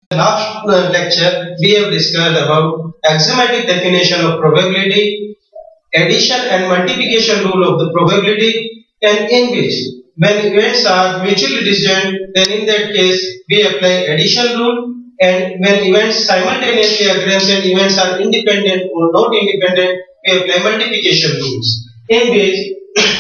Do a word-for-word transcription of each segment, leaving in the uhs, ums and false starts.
Last uh, lecture we have discussed about axiomatic definition of probability, addition and multiplication rule of the probability, and in which when events are mutually disjoint, then in that case we apply addition rule, and when events simultaneously occur and events are independent or not independent, we apply multiplication rules. In which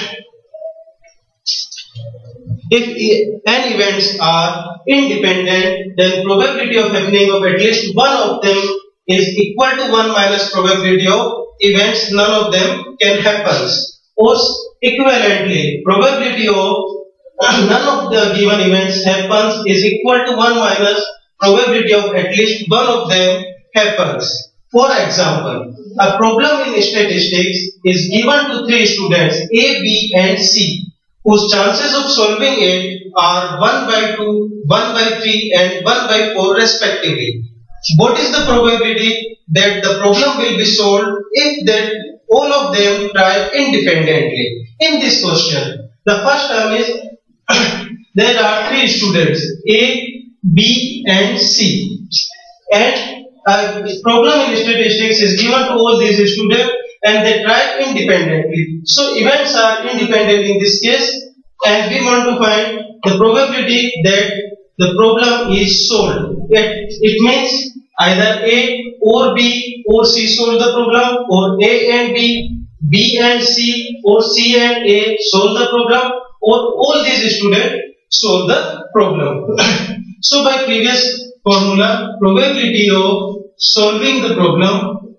if n events are independent, then probability of happening of at least one of them is equal to one minus probability of events none of them can happen. Or equivalently, probability of none of the given events happens is equal to one minus probability of at least one of them happens. For example, a problem in statistics is given to three students A, B and C, whose chances of solving it are one by two, one by three and one by four respectively. What is the probability that the problem will be solved if that all of them try independently? In this question, the first term is there are three students A, B and C, and a problem in statistics is given to all these students and they try independently. So events are independent in this case, and we want to find the probability that the problem is solved. It, it means either A or B or C solve the problem, or A and B, B and C, or C and A solve the problem, or all these students solve the problem. So by previous formula, probability of solving the problem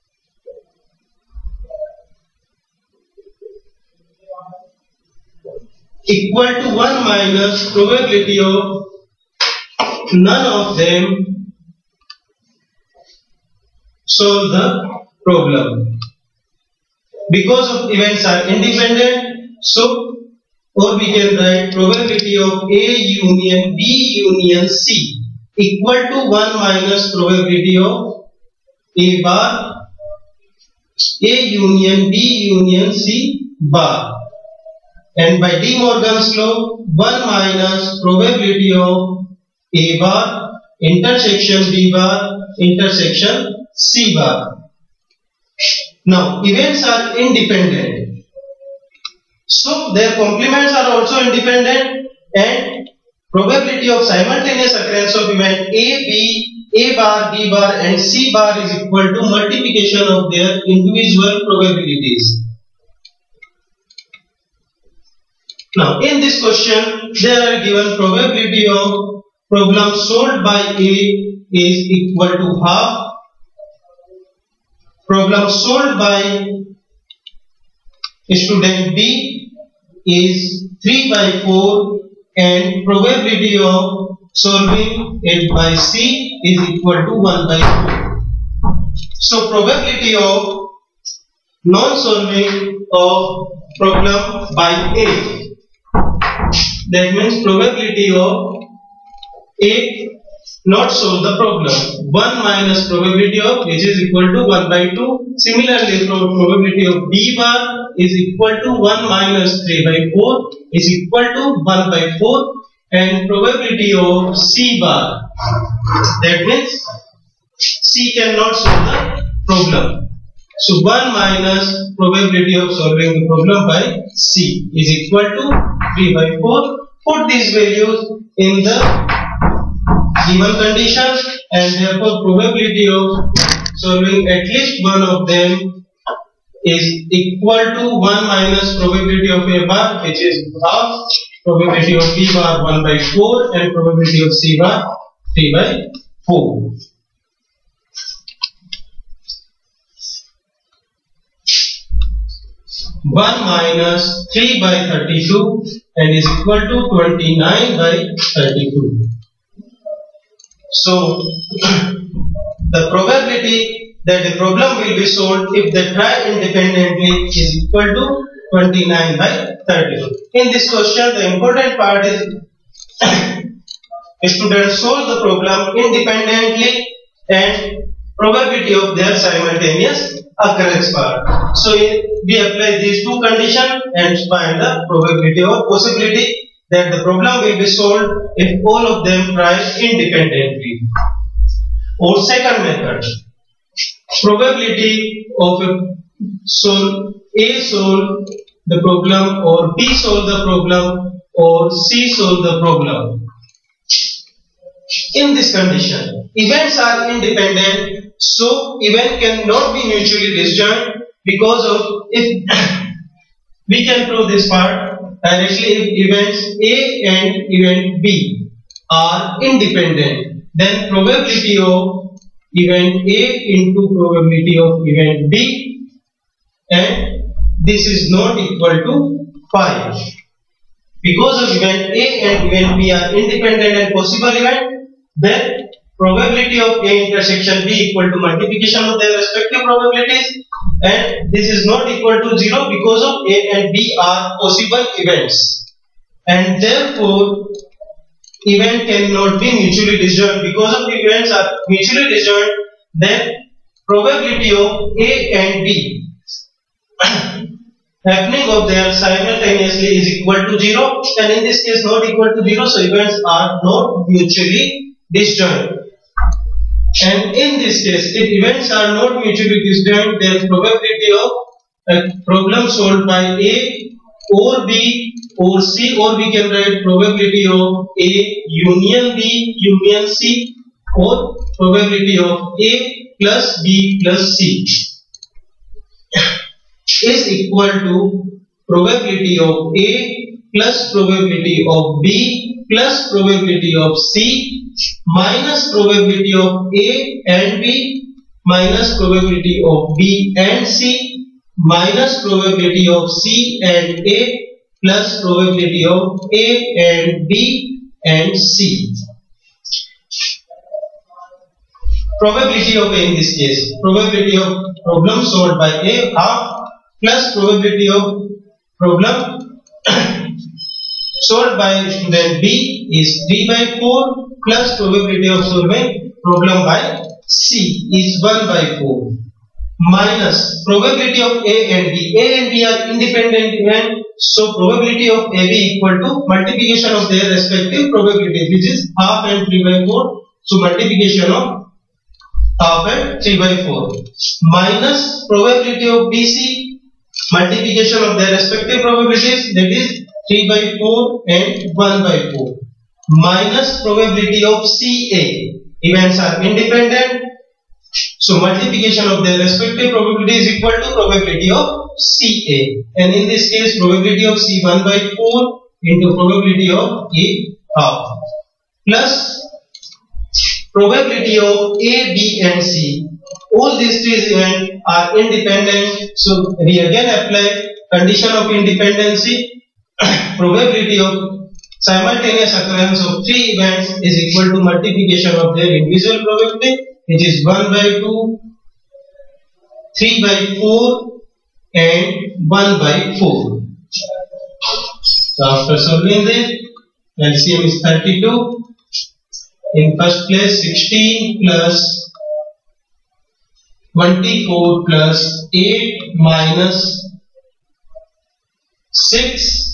equal to one minus probability of none of them solve the problem. Because of events are independent, so or we can write probability of A union B union C equal to one minus probability of A bar A union B union C bar. And by De Morgan's law, one minus probability of A bar intersection B bar intersection C bar. Now events are independent, so their complements are also independent, and probability of simultaneous occurrence of event A, B, A bar, B bar and C bar is equal to multiplication of their individual probabilities. Now in this question, they are given probability of problem solved by A is equal to half, problem solved by student B is three by four, and probability of solving it by C is equal to one by four. So probability of non-solving of problem by A, that means probability of A not solve the problem, one minus probability of which is equal to one by two. Similarly, probability of B bar is equal to one minus three by four is equal to one by four, and probability of C bar, that means C cannot solve the problem. So one minus probability of solving the problem by C is equal to three by four. Put these values in the given condition, and therefore probability of solving at least one of them is equal to one minus probability of A bar, which is half, probability of B bar one by four, and probability of C bar three by four. one minus three by thirty-two and is equal to twenty-nine by thirty-two. So the probability that the problem will be solved if they try independently is equal to twenty-nine by thirty-two. In this question, the important part is students solve the problem independently and probability of their simultaneous occurrence part. So we apply these two conditions and find the probability or possibility that the problem will be solved if all of them try independently. Or second method, probability of solve A solve the problem, or B solve the problem, or C solve the problem. In this condition, events are independent, so event cannot be mutually disjoint, because of if we can prove this part directly. If events A and event B are independent, then probability of event A into probability of event B, and this is not equal to five. Because of event A and event B are independent and possible event, then probability of A intersection B equal to multiplication of their respective probabilities, and this is not equal to zero because of A and B are possible events, and therefore event cannot be mutually disjoint. Because of events are mutually disjoint, then probability of A and B happening of them simultaneously is equal to zero, and in this case not equal to zero, so events are not mutually disjoint. And in this case, if events are not mutually disjoint, then probability of a problem solved by A or B or C, or we can write probability of A union B union C, or probability of A plus B plus C is equal to probability of A plus probability of B plus probability of C minus probability of A and B minus probability of B and C minus probability of C and A plus probability of A and B and C. Probability of A in this case, probability of problem solved by A half plus probability of problem solved by student B is three by four plus probability of solving problem by C is one by four minus probability of A and B. A and B are independent event, so probability of A B equal to multiplication of their respective probabilities, which is half and three by four. So multiplication of half and three by four minus probability of B C, multiplication of their respective probabilities, that is three by four and one by four minus probability of C A. Events are independent, so multiplication of their respective probability is equal to probability of C A, and in this case probability of C one by four into probability of A half plus probability of A, B and C. All these three events are independent, so we again apply condition of independency. Probability of simultaneous occurrence of three events is equal to multiplication of their individual probability, which is one by two, three by four and one by four. So after solving this, L C M is thirty-two. In first place sixteen plus twenty-four plus eight minus six,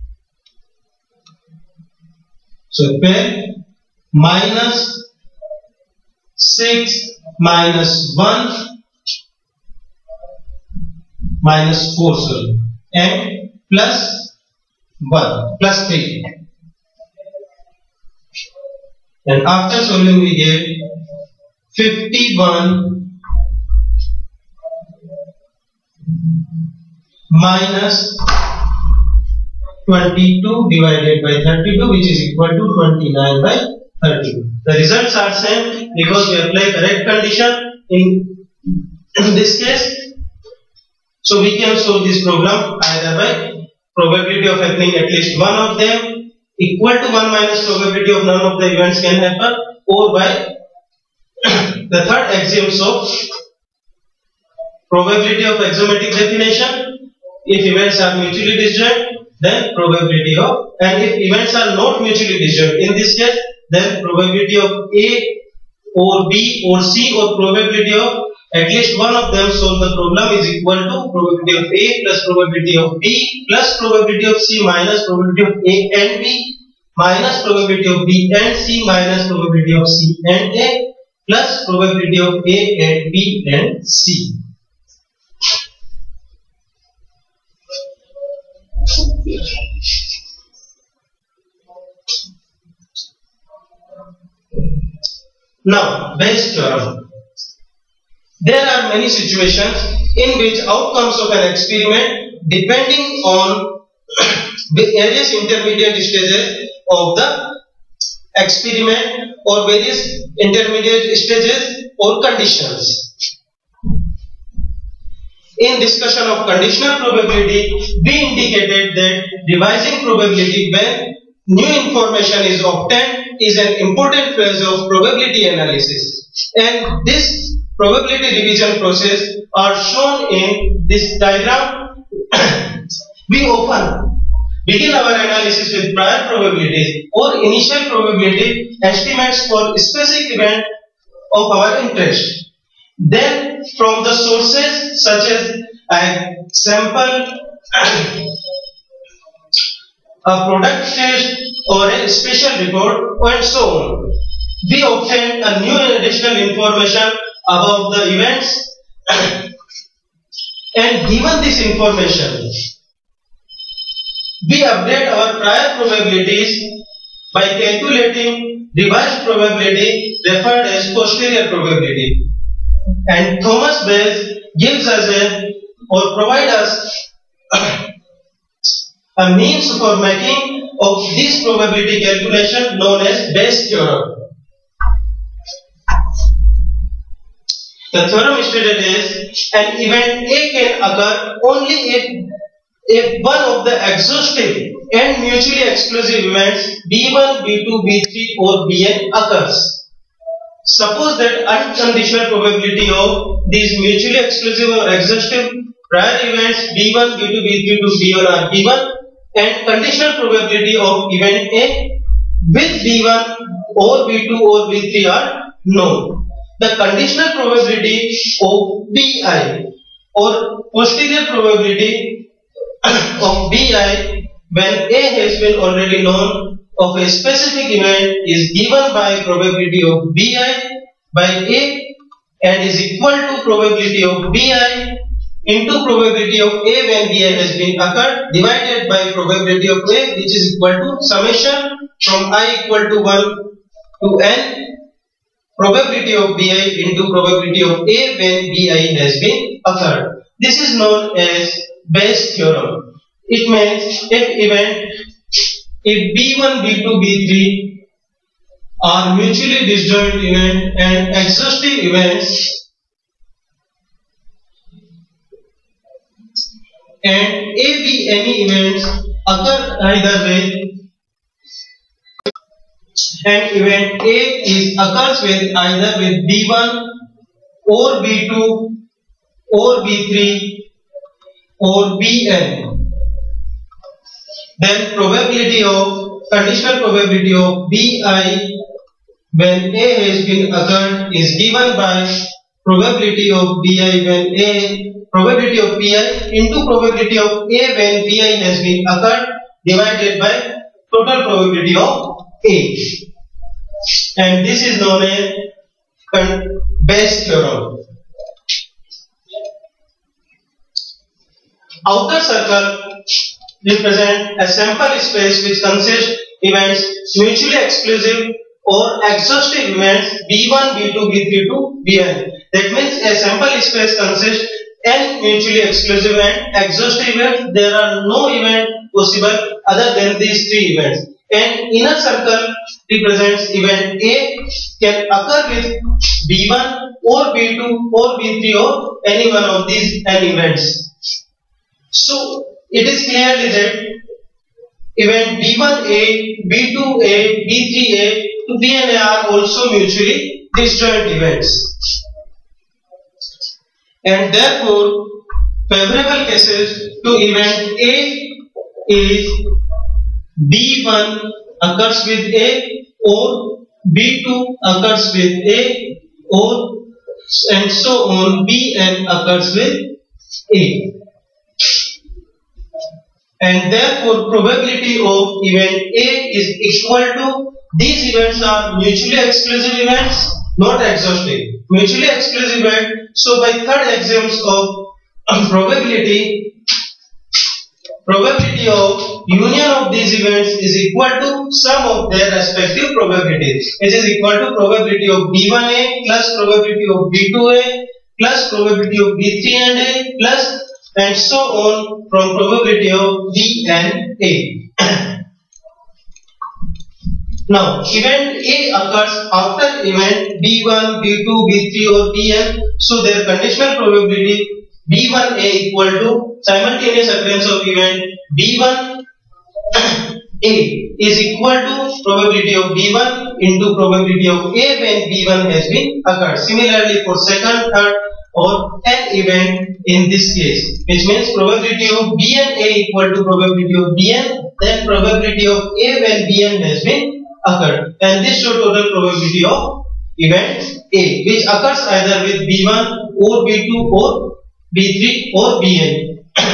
so twelve minus six minus one minus four, sorry, and plus one plus three, and after solving we get fifty-one minus twenty-two divided by thirty-two, which is equal to twenty-nine by thirty-two. The results are same because we apply correct condition in this case. So we can solve this problem either by probability of happening at least one of them equal to one minus probability of none of the events can happen, or by the third axioms of probability of axiomatic definition. If events are mutually disjoint, then probability of, and if events are not mutually disjoint, in this case, then probability of A or B or C, or probability of at least one of them solve the problem is equal to probability of A plus probability of B plus probability of C minus probability of A and B minus probability of B and C minus probability of C and A plus probability of A and B and C. Now, Bayes theorem. There are many situations in which outcomes of an experiment depending on various intermediate stages of the experiment or various intermediate stages or conditions. In discussion of conditional probability, we indicated that revising probability when new information is obtained is an important phase of probability analysis, and this probability revision process are shown in this diagram. We often begin our analysis with prior probabilities or initial probability estimates for specific event of our interest. Then from the sources such as a sample, a product test or a special report and so on, we obtain a new and additional information about the events, and given this information, we update our prior probabilities by calculating revised probability referred as posterior probability. And Thomas Bayes gives us a or provide us a means for making of this probability calculation known as Bayes theorem. The theorem stated is an event A can occur only if, if one of the exhaustive and mutually exclusive events B one, B two, B three or Bn occurs. Suppose that unconditional probability of these mutually exclusive or exhaustive prior events B one, B two, B three to B one are given, and conditional probability of event A with B one or B two or B three are known. The conditional probability of Bi or posterior probability of Bi when A has been already known of a specific event is given by probability of Bi by A and is equal to probability of Bi into probability of A when Bi has been occurred divided by probability of A, which is equal to summation from I equal to one to n probability of Bi into probability of A when Bi has been occurred. This is known as Bayes theorem. It means if event if B one, B two, B three are mutually disjoint event and exhaustive events, and A, B, any events occur either way, and event A is occurs with either with B one or B two or B three or Bn, then probability of conditional probability of Bi when A has been occurred is given by probability of Bi when A probability of Pi into probability of A when Pi has been occurred divided by total probability of A, and this is known as Bayes theorem. Outer circle represent a sample space which consists events mutually exclusive or exhaustive events B one, B two, B three to Bn. That means a sample space consists n mutually exclusive and exhaustive events. There are no event possible other than these three events. And inner circle represents event A can occur with B one or B two or B three or any one of these n events. So it is clearly that event B one A, B two A, B three A to Bn are also mutually disjoint events, and therefore favorable cases to event A is B one occurs with A or B two occurs with A or and so on Bn occurs with A, and therefore probability of event A is equal to these events are mutually exclusive events not exhaustive. Mutually exclusive event. So by third axioms of probability, probability of union of these events is equal to sum of their respective probabilities, which is equal to probability of B one A plus probability of B two A plus probability of B three and A plus and so on from probability of B and A. Now, event A occurs after event B one, B two, B three or Bn. So their conditional probability B one A equal to simultaneous occurrence of event B one A is equal to probability of B one into probability of A when B one has been occurred. Similarly for second, third or n event in this case, which means probability of Bn A equal to probability of Bn, then probability of A when Bn has been occurred, and this shows total probability of event A, which occurs either with B one or B two or B three or Bn.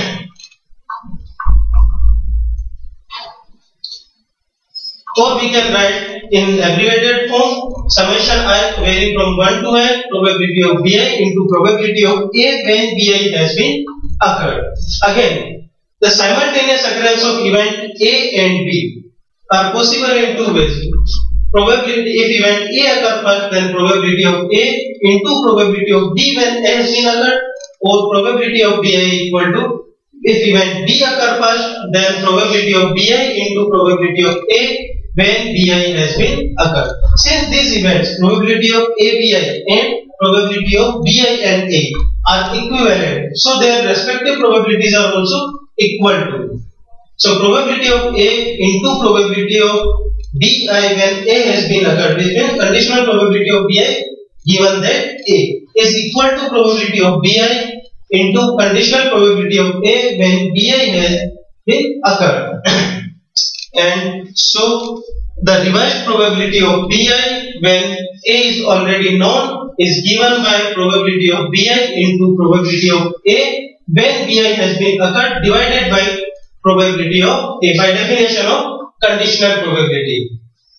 Or we can write in abbreviated form summation I varying from one to n probability of Bi into probability of A when Bi has been occurred. Again, the simultaneous occurrence of event A and B are possible in two ways. Probability if event A occurs first, then probability of A into probability of B when A has been occurred, or probability of Bi equal to if event B occurs first, then probability of Bi into probability of A when Bi has been occurred. Since these events, probability of A B I and probability of Bi and A are equivalent, so their respective probabilities are also equal to. So probability of A into probability of Bi when A has been occurred, which means conditional probability of Bi given that A is equal to probability of Bi into conditional probability of A when Bi has been occurred. And so the revised probability of Bi when A is already known is given by probability of Bi into probability of A when Bi has been occurred divided by probability of A by definition of conditional probability.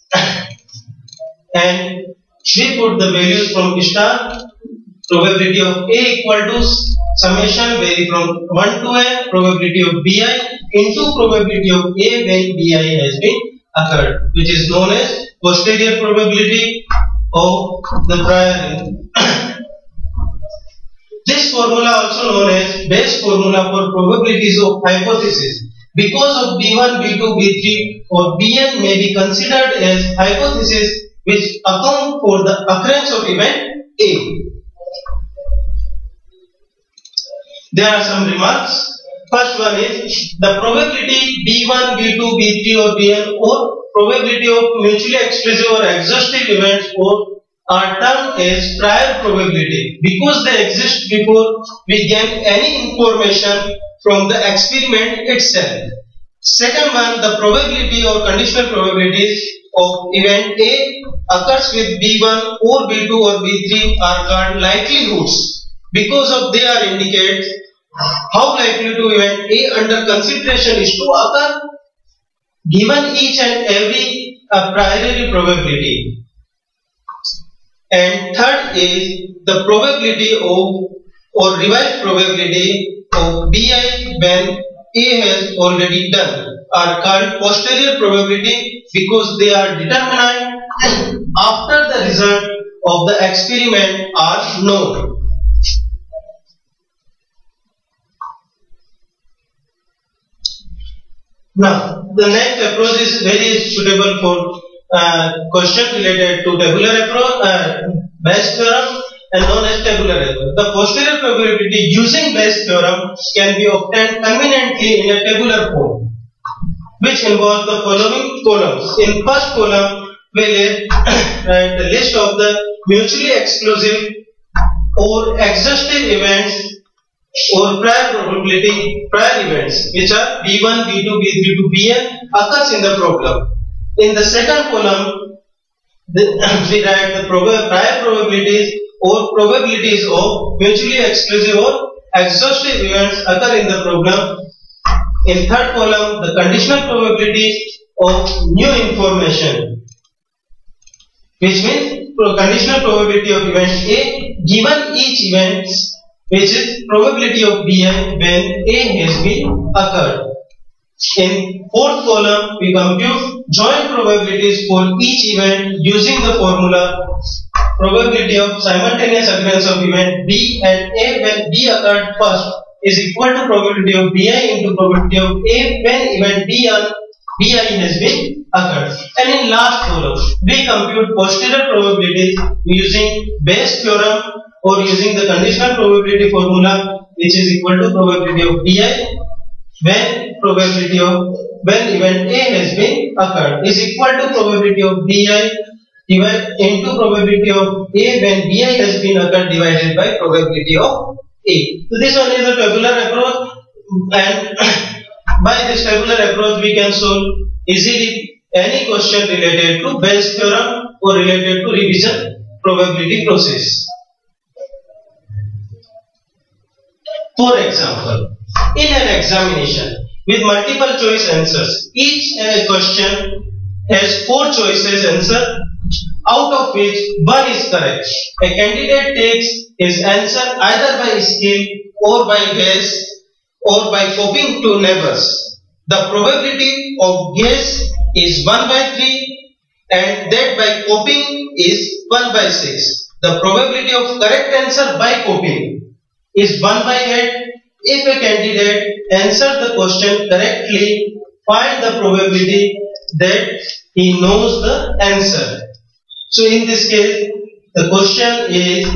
And we put the values from star. Probability of A equal to summation vary from one to n probability of Bi into probability of A when Bi has been occurred, which is known as posterior probability of the prior. This formula also known as base formula for probabilities of hypothesis. Because of B one, B two, B three or Bn may be considered as hypothesis which account for the occurrence of event A. There are some remarks. First one is the probability B one, B two, B three or Bn or probability of mutually exclusive or exhaustive events or are termed as prior probability because they exist before we get any information from the experiment itself. Second one, the probability or conditional probabilities of event A occurs with B one or B two or B three are called likelihoods because of they are indicate how likely to event A under consideration is to occur given each and every a priori probability. And third is the probability of or revised probability of Bi when A has already done are called posterior probability because they are determined after the result of the experiment are known. Now, the next approach is very suitable for uh, question related to tabular approach, uh, Bayes theorem and known as tabular approach. The posterior probability using Bayes theorem can be obtained conveniently in a tabular form, which involves the following columns. In first column, we will write the list of the mutually exclusive or exhaustive events or prior probability prior events which are B one, B two, B three to Bn occurs in the problem. In the second column, the, we write the prob prior probabilities or probabilities of mutually exclusive or exhaustive events occur in the problem. In third column, the conditional probabilities of new information, which means conditional probability of event A given each event, which is probability of Bi when A has been occurred. In fourth column, we compute joint probabilities for each event using the formula probability of simultaneous occurrence of event B and A when B occurred first is equal to probability of Bi into probability of A when event B on Bi has been occurred. And in last column, we compute posterior probabilities using Bayes theorem or using the conditional probability formula, which is equal to probability of Bi when probability of when event A has been occurred is equal to probability of Bi divided into probability of A when Bi has been occurred divided by probability of A. So this one is a tabular approach, and by this tabular approach we can solve easily any question related to Bayes theorem or related to revision probability process. For example, in an examination with multiple choice answers, each uh, question has four choices answer, out of which one is correct. A candidate takes his answer either by skill or by guess or by copying to neighbors. The probability of guess is one by three and that by copying is one by six. The probability of correct answer by copying is one by eight. If a candidate answers the question correctly, find the probability that he knows the answer. So in this case, the question is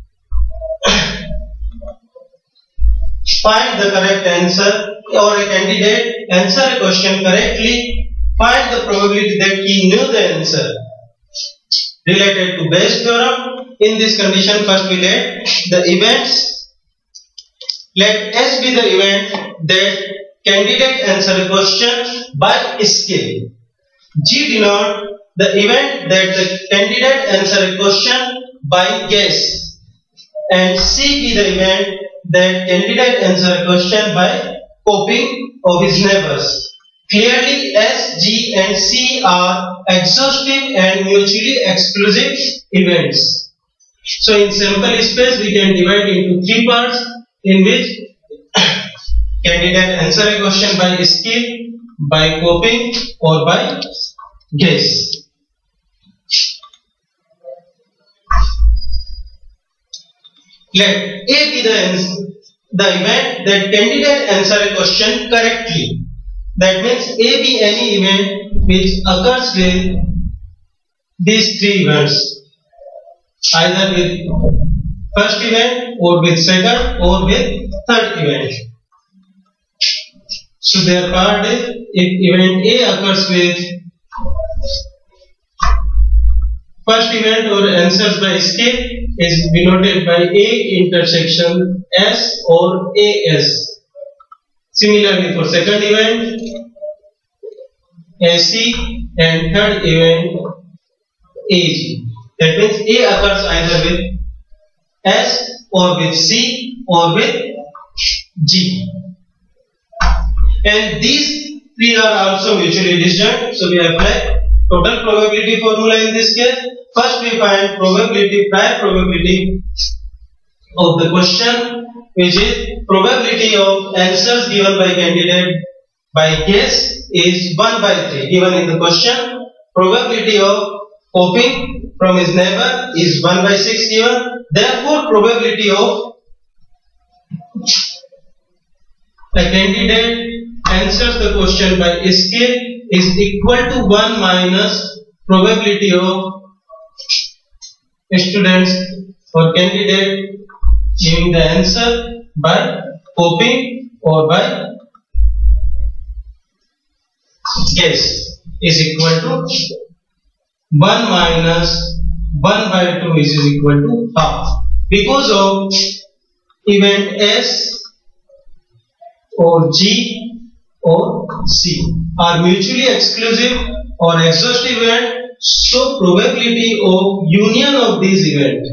find the correct answer, or a candidate answer a question correctly, find the probability that he knew the answer. Related to Bayes theorem, in this condition first we let the events, let S be the event that candidate answer a question by skill. G denote the event that the candidate answer a question by guess, and C be the event that candidate answer a question by copying of his neighbors. Clearly, S, G and C are exhaustive and mutually exclusive events. So in sample space we can divide into three parts, in which candidate answer a question by skill, by copying or by guess. Let A be the, the event that candidate answer a question correctly. That means A be any event which occurs with these three events, either with first event or with second or with third event. So their part is, if event A occurs with first event or answers by skill is denoted by A intersection S or A S. Similarly for second event, A C, and third event A G. That means A occurs either with S or with C or with G. And these three are also mutually disjoint. So we apply total probability formula in this case. First we find probability, prior probability of the question, which is probability of answers given by candidate by guess is one by three given in the question. Probability of copying from his neighbor is one by six given. Therefore, probability of a candidate answers the question by skill is equal to one minus probability of students or candidate giving the answer by copying or by guess is equal to one minus one by two, which is equal to half. Because of event S or G or C are mutually exclusive or exhaustive event, so probability of union of these events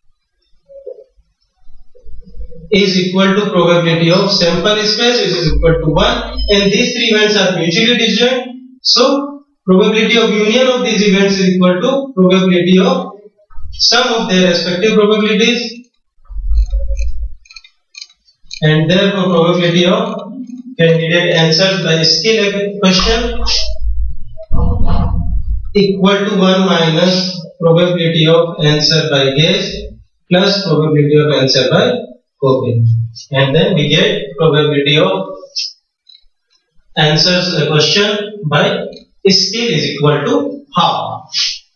is equal to probability of sample space, which is equal to one, and these three events are mutually disjoint, so probability of union of these events is equal to probability of sum of their respective probabilities, and therefore probability of candidate answers by skill question equal to one minus probability of answer by guess plus probability of answer by copy, and then we get probability of answers a question by skill is equal to half.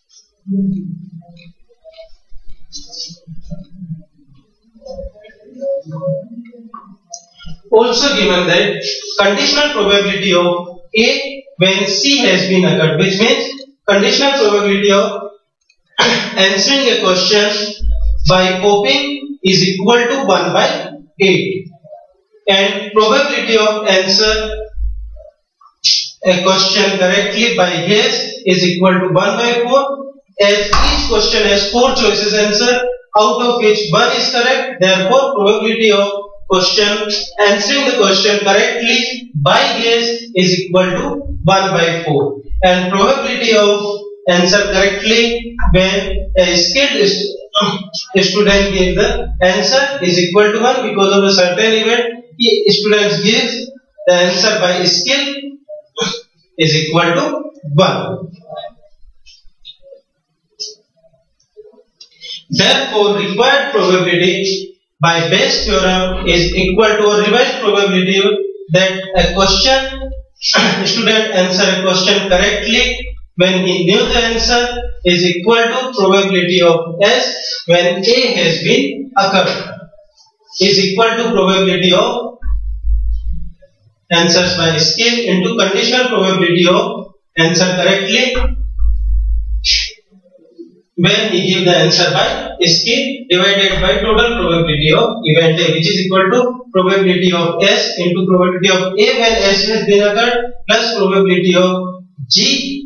Also given that conditional probability of A when C has been occurred, which means conditional probability of answering a question by copying is equal to one by eight, and probability of answer a question correctly by guess is equal to one by four, as each question has four choices answer, out of which one is correct. Therefore probability of question answering the question correctly by guess is equal to one by four, and probability of answer correctly when a skilled student gives the answer is equal to one, because of a certain event students gives the answer by skill is equal to one. Therefore required probability by Bayes theorem is equal to a revised probability that a question student answer a question correctly when he knew the answer is equal to probability of S when A has been occurred is equal to probability of answers by skill into conditional probability of answer correctly when he give the answer by skill divided by total probability of event A, which is equal to probability of S into probability of A when S has been occurred plus probability of G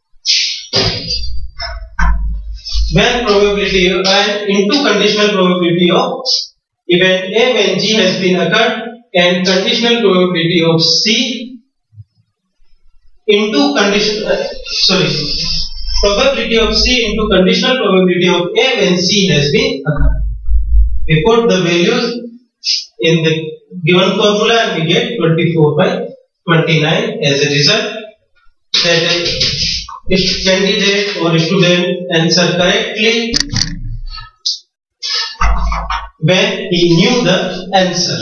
when probability and into conditional probability of event A when G has been occurred, and conditional probability of C into condition uh, sorry probability of C into conditional probability of A when C has been occurred. We put the values in the given formula and we get twenty-four by twenty-nine as a result. That if candidate or student answer correctly when he knew the answer.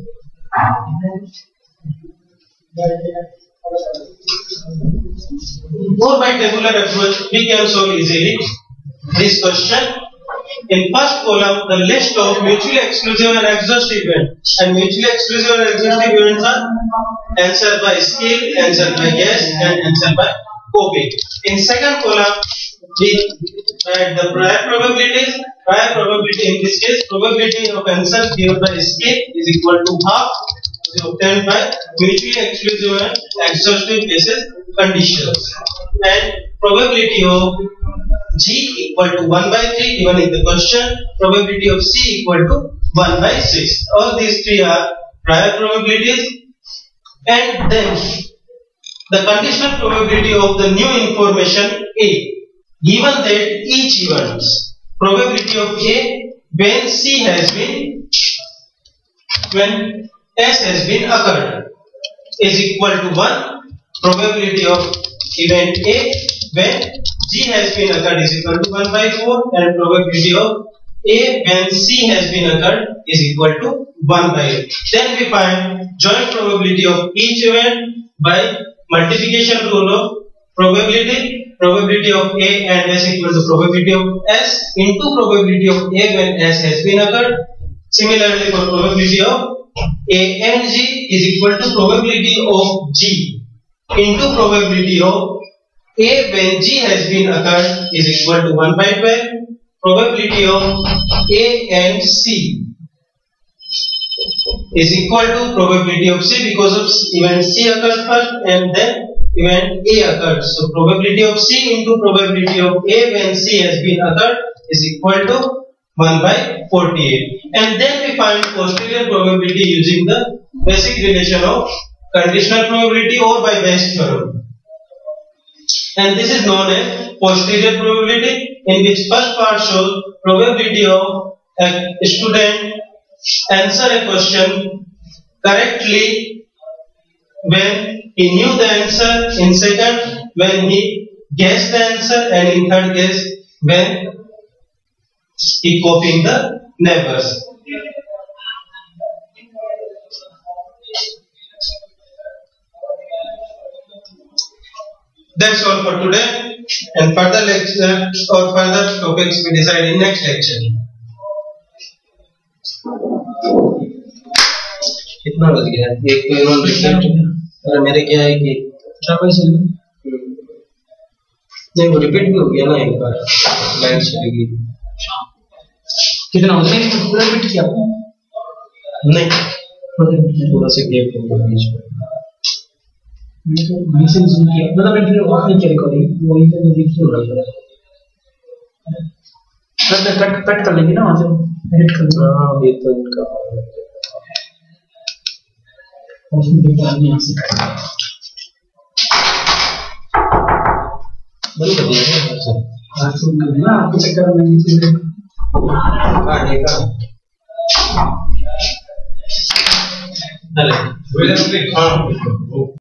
Or by tabular approach we can solve easily this question. In first column the list of mutually exclusive and exhaustive events, and mutually exclusive and exhaustive events are answer by skill, answer by guess, and answer by copy. In second column we add the prior probabilities. Prior probability in this case probability of answer given by skill is equal to half obtained by mutually exclusive and exhaustive cases conditions, and probability of G equal to one by three given in the question, probability of C equal to one by six. All these three are prior probabilities, and then the conditional probability of the new information A given that each event probability of A when C has been when S has been occurred is equal to one, probability of event A when G has been occurred is equal to one by four, and probability of A when C has been occurred is equal to one by eight. Then we find joint probability of each event by multiplication rule of probability. Probability of A and S equal to probability of S into probability of A when S has been occurred. Similarly for probability of A and G is equal to probability of G into probability of A when G has been occurred is equal to one by twelve. Probability of A and C is equal to probability of C because of event C occurred first and then event A occurred. So probability of C into probability of A when C has been occurred is equal to one by forty-eight. And then we find posterior probability using the basic relation of conditional probability or by Bayes theorem. and this is known as posterior probability, in which first part shows probability of a student answer a question correctly when he knew the answer, in second when he guessed the answer, and in third case when he copying the neighbors. That's all for today, and further lecture or further topics we decide in next lecture. कितना बज गया? एक तो इन्होंने recent और मेरे क्या है कि क्या पैसे नहीं, वो रिपीट भी हो गया ना एक बार, लाइट चली गई। कितना होता है? पूरा रिपीट किया नहीं, थोड़ा सा गैप हो गया बीच में। मैं तो मैसेज सुन किया, मतलब मैं फिर ऑफ नहीं किया रिकॉर्डिंग, वही तो मुझे क्यों हो रहा है। कट कट कट कर लेंगे ना वहां से, एडिट कर लेंगे। हाँ, ये तो इनका उसमें देखा नहीं ऐसे बंद कर दिया है सर। आज सुन कर ना आपके चक्कर में नहीं चल रहा है का अरे हाँ।